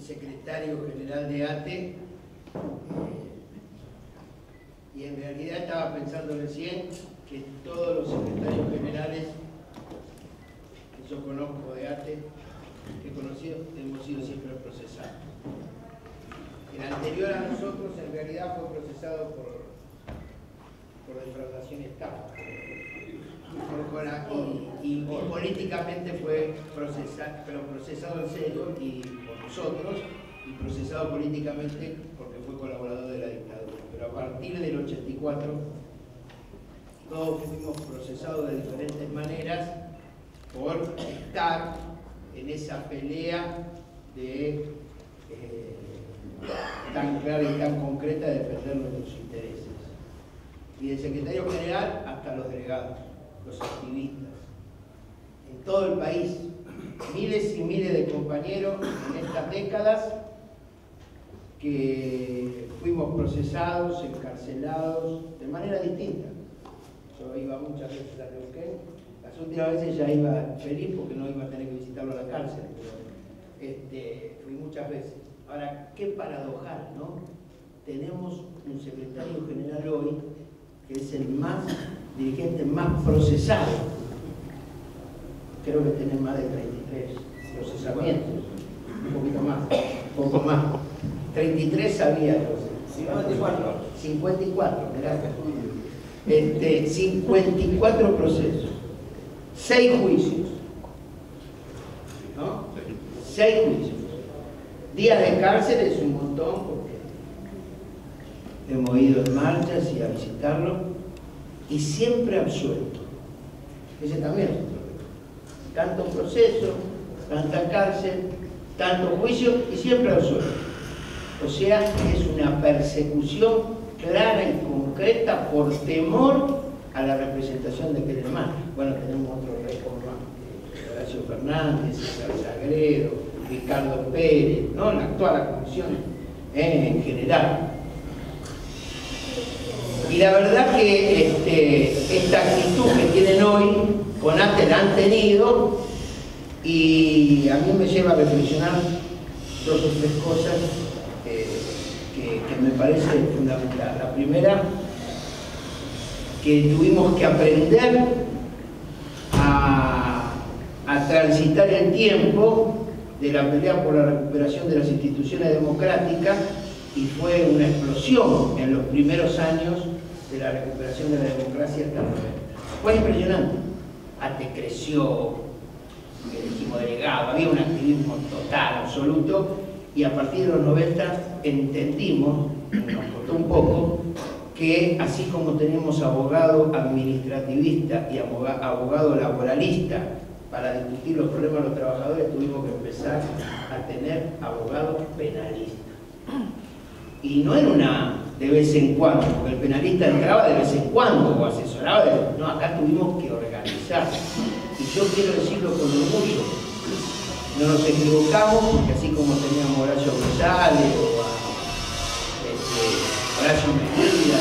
secretario general de ATE, y en realidad estaba pensando recién que todos los secretarios generales que yo conozco de ATE, que he conocido, hemos sido siempre procesados. El anterior a nosotros en realidad fue procesado por defraudación y estafa. Y políticamente fue procesado, pero procesado en serio y por nosotros, y procesado políticamente porque fue colaborador de la dictadura. Pero a partir del 84 todos fuimos procesados de diferentes maneras por estar en esa pelea de tan clara y tan concreta de defender nuestros intereses. Y del secretario general hasta los delegados, los activistas. En todo el país, miles y miles de compañeros en estas décadas que fuimos procesados, encarcelados, de manera distinta. Yo iba muchas veces a Neuquén, las últimas veces ya iba feliz porque no iba a tener que visitarlo a la cárcel, pero fui muchas veces. Ahora, qué paradojal, ¿no? Tenemos un secretario general hoy que es el dirigente más procesado. Creo que tiene más de 33 procesamientos, un poquito más, un poco más. 33 sabía, 54, mirá. 54 procesos, 6 juicios, ¿no? 6 juicios. Días de cárcel es un montón porque hemos ido en marchas y a visitarlo, y siempre absuelto. Ese también es otro problema. Tanto proceso, tanta cárcel, tanto juicio y siempre absuelto. O sea, es una persecución clara y concreta por temor a la representación de aquel hermano. Bueno, tenemos otro récord más, Horacio Fernández, César Sagredo, Ricardo Pérez, ¿no? La actual comisión en general. Y la verdad que esta actitud que tienen hoy con ATE la han tenido, y a mí me lleva a reflexionar 2 o 3 cosas que me parece fundamental. La primera, que tuvimos que aprender a transitar el tiempo de la pelea por la recuperación de las instituciones democráticas, y fue una explosión en los primeros años de la recuperación de la democracia hasta el 90. Fue impresionante. ATE creció, elegimos delegado, había un activismo total, absoluto, y a partir de los 90 entendimos, nos costó un poco, que así como tenemos abogado administrativista y abogado laboralista para discutir los problemas de los trabajadores, tuvimos que empezar a tener abogados penalistas. Y no era una de vez en cuando, porque el penalista entraba de vez en cuando o asesoraba no, acá tuvimos que organizar. Y yo quiero decirlo con orgullo, no nos equivocamos, porque así como teníamos a Horacio González o a Horacio Medina,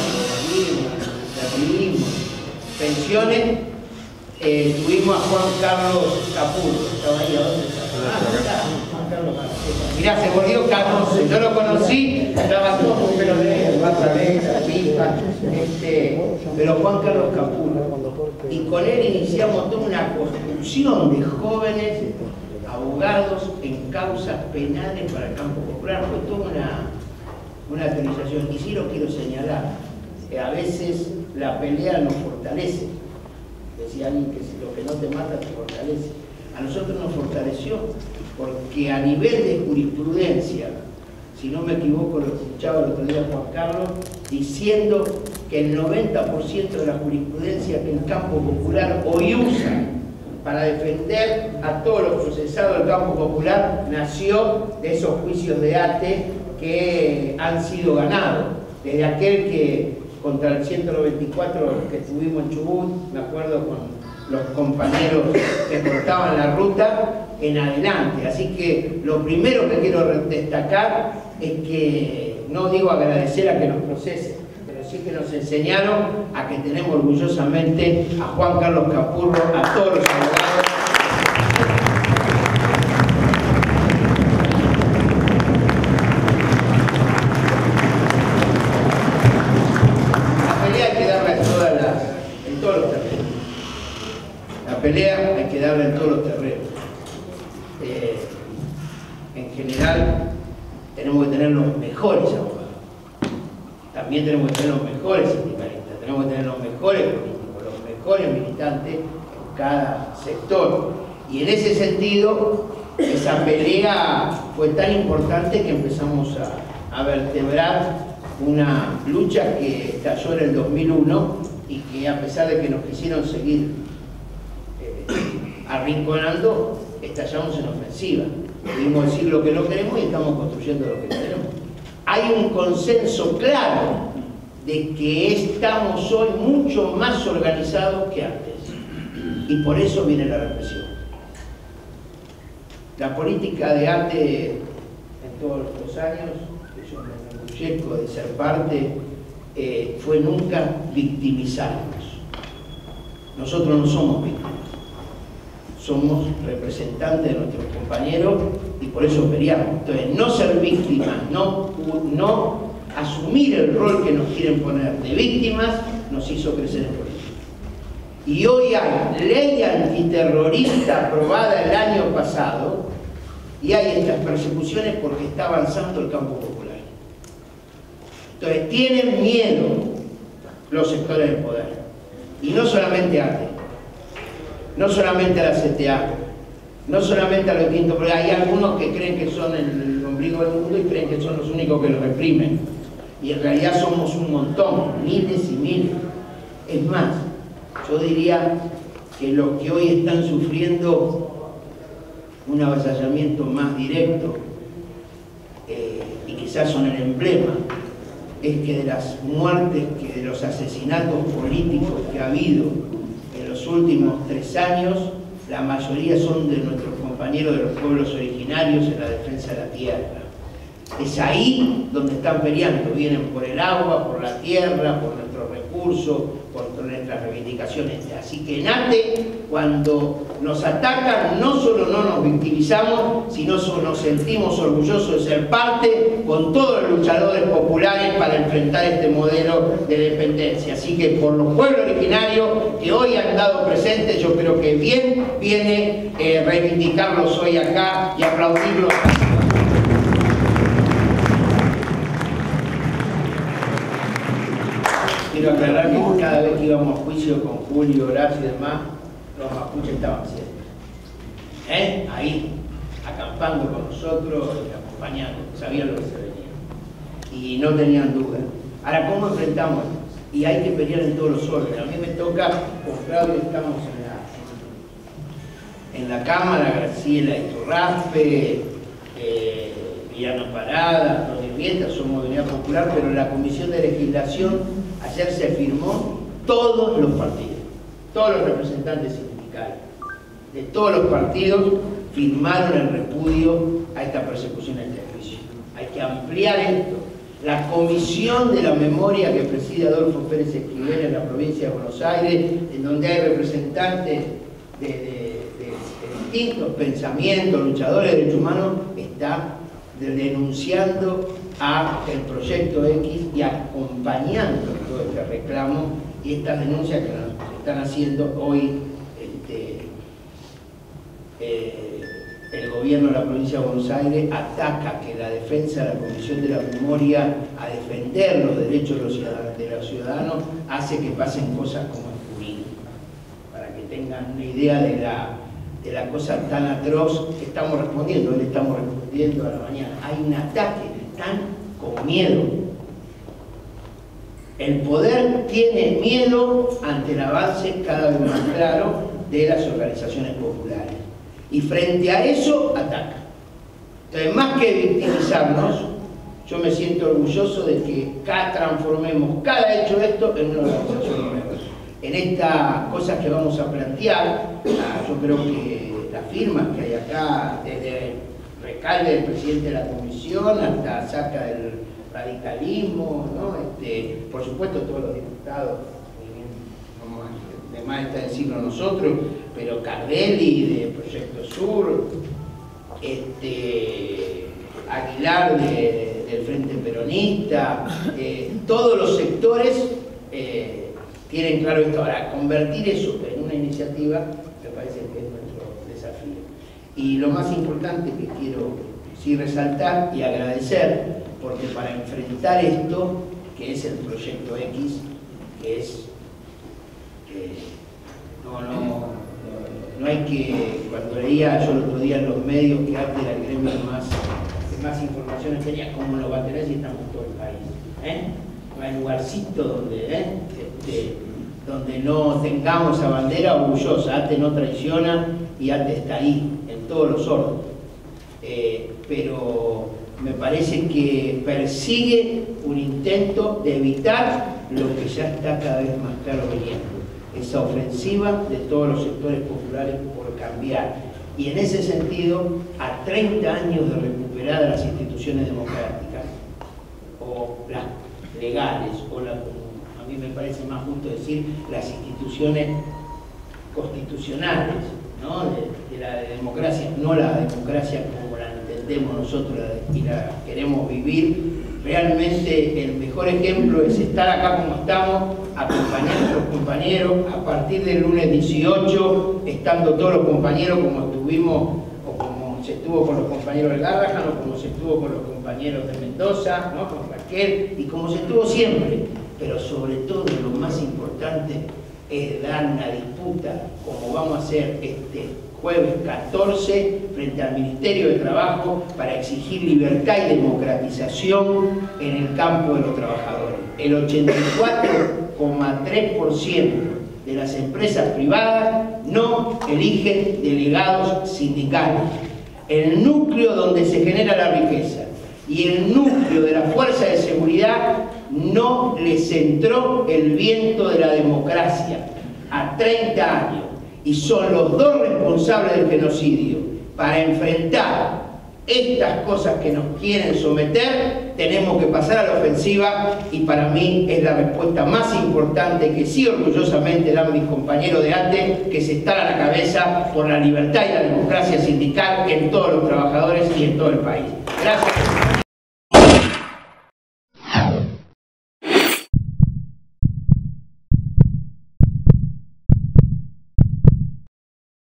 pensiones, tuvimos a Juan Carlos Capurro, estaba ahí, ¿a dónde estaba? Juan Carlos Capurro. Mirá, se volvió Carlos, yo lo conocí, estaba todo con pelo negro, barba negra, pipa, pero Juan Carlos Capurro. Y con él iniciamos toda una construcción de jóvenes abogados en causas penales para el campo popular. Fue toda una actualización. Y sí lo quiero señalar, a veces la pelea nos fortalece. Decía alguien que lo que no te mata te fortalece. A nosotros nos fortaleció, porque a nivel de jurisprudencia, si no me equivoco, lo escuchaba el otro día Juan Carlos, diciendo que el 90% de la jurisprudencia que el campo popular hoy usa para defender a todos los procesados del campo popular nació de esos juicios de ATE que han sido ganados. Desde aquel que contra el 194 que tuvimos en Chubut, me acuerdo con los compañeros que cortaban la ruta, en adelante. Así que lo primero que quiero destacar es que, no digo agradecer a que nos procesen, pero sí que nos enseñaron a que tenemos orgullosamente a Juan Carlos Capurro, a todos los abogados. tener los mejores abogados, también tenemos que tener los mejores sindicalistas, tenemos que tener los mejores políticos, los mejores militantes en cada sector. Y en ese sentido, esa pelea fue tan importante que empezamos a vertebrar una lucha que estalló en el 2001 y que, a pesar de que nos quisieron seguir arrinconando, estallamos en ofensiva. Pudimos decir lo que no queremos y estamos construyendo lo que queremos. Hay un consenso claro de que estamos hoy mucho más organizados que antes. Y por eso viene la represión. La política de ATE en todos los años, que yo me enorgullezco de ser parte, fue nunca victimizarnos. Nosotros no somos víctimas, somos representantes de nuestros compañeros y por eso peleamos. Entonces, no ser víctimas, no asumir el rol que nos quieren poner de víctimas, nos hizo crecer en política. Y hoy hay ley antiterrorista aprobada el año pasado y hay estas persecuciones porque está avanzando el campo popular. Entonces tienen miedo los sectores del poder. Y no solamente ATE, no solamente a la CTA, no solamente a los distintos, porque hay algunos que creen que son el ombligo del mundo y creen que son los únicos que lo reprimen. Y en realidad somos un montón, miles y miles. Es más, yo diría que los que hoy están sufriendo un avasallamiento más directo, y quizás son el emblema, es que de las muertes, que de los asesinatos políticos que ha habido en los últimos 3 años, la mayoría son de nuestros compañeros de los pueblos originarios en la defensa de la tierra. Es ahí donde están peleando, vienen por el agua, por la tierra, por nuestros recursos, por nuestras reivindicaciones. Así que en ATE, cuando nos atacan, no solo no nos victimizamos, sino nos sentimos orgullosos de ser parte con todos los luchadores populares para enfrentar este modelo de dependencia. Así que por los pueblos originarios que hoy han dado presentes, yo creo que bien viene reivindicarlos hoy acá y aplaudirlos. Quiero aclarar que cada vez que íbamos a juicio con Julio, Horacio y demás, los mapuches estaban siempre ahí, acampando con nosotros y acompañando, sabían lo que se venía y no tenían duda. Ahora, ¿cómo enfrentamos esto? Y hay que pelear en todos los órdenes. A mí me toca, con Claudio estamos en la Cámara, Graciela Iturraspe, Villano Parada, Tony Rieta, somos Unidad Popular, pero en la Comisión de Legislación ayer se firmó todos los partidos, todos los representantes sindicales de todos los partidos firmaron el repudio a esta persecución, a este juicio. Hay que ampliar esto. La Comisión de la Memoria que preside Adolfo Pérez Esquivel en la provincia de Buenos Aires, en donde hay representantes de distintos pensamientos, luchadores de derechos humanos, está denunciando a el Proyecto X y acompañando todo este reclamo y estas denuncias que nos están haciendo hoy el gobierno de la provincia de Buenos Aires ataca que la defensa de la Comisión de la Memoria a defender los derechos de los ciudadanos hace que pasen cosas como el Junín, para que tengan una idea de la cosa tan atroz que estamos respondiendo. Hoy le estamos respondiendo a la mañana. Hay un ataque, están con miedo. El poder tiene miedo ante el avance cada vez más claro de las organizaciones populares. Y frente a eso, ataca. Entonces, más que victimizarnos, yo me siento orgulloso de que transformemos cada hecho de esto en una organización nueva. En estas cosas que vamos a plantear, yo creo que las firmas que hay acá, desde Recalde, del presidente de la comisión, hasta Saca del radicalismo, ¿no? Por supuesto todos los diputados, de más está decirlo nosotros, pero Cardelli de Proyecto Sur, Aguilar del Frente Peronista, todos los sectores tienen claro esto. Ahora, convertir eso en una iniciativa me parece que es nuestro desafío. Y lo más importante que quiero sí resaltar y agradecer, porque para enfrentar esto, que es el Proyecto X, que es... no hay que... Cuando leía yo el otro día en los medios que antes era el gremio que más informaciones tenía, ¿cómo lo va a tener si estamos en todo el país? No hay lugarcito donde no tengamos esa bandera orgullosa. ATE no traiciona y ATE está ahí, en todos los órdenes. Pero me parece que persigue un intento de evitar lo que ya está cada vez más claro viniendo, esa ofensiva de todos los sectores populares por cambiar. Y en ese sentido, a 30 años de recuperadas las instituciones democráticas, o las legales, o a mí me parece más justo decir las instituciones constitucionales, ¿no? de la democracia, no la democracia como la entendemos nosotros y la queremos vivir. Realmente el mejor ejemplo es estar acá como estamos, acompañar a nuestros compañeros, a partir del lunes 18, estando todos los compañeros como estuvimos, o como se estuvo con los compañeros de Garrahan, o como se estuvo con los compañeros de Mendoza, ¿no? Con Raquel, y como se estuvo siempre. Pero sobre todo, lo más importante es dar una disputa, como vamos a hacer este jueves 14 frente al Ministerio de Trabajo, para exigir libertad y democratización en el campo de los trabajadores. El 84,3% de las empresas privadas no eligen delegados sindicales. El núcleo donde se genera la riqueza y el núcleo de la fuerza de seguridad no les entró el viento de la democracia a 30 años. Y son los dos responsables del genocidio. Para enfrentar estas cosas que nos quieren someter, tenemos que pasar a la ofensiva, y para mí es la respuesta más importante que sí orgullosamente dan mis compañeros de ATE, que se están a la cabeza por la libertad y la democracia sindical en todos los trabajadores y en todo el país. Gracias.